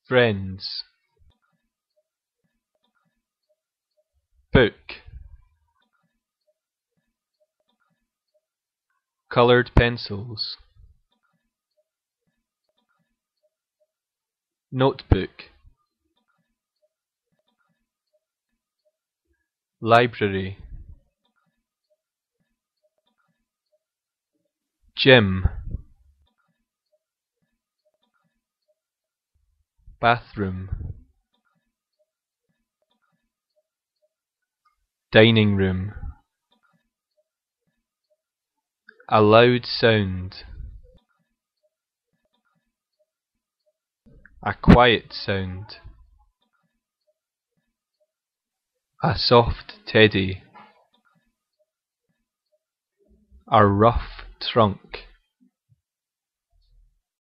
Friends. Book. Coloured pencils. Notebook. Library. Gym. Bathroom. Dining room. A loud sound. A quiet sound. A soft teddy. A rough trunk.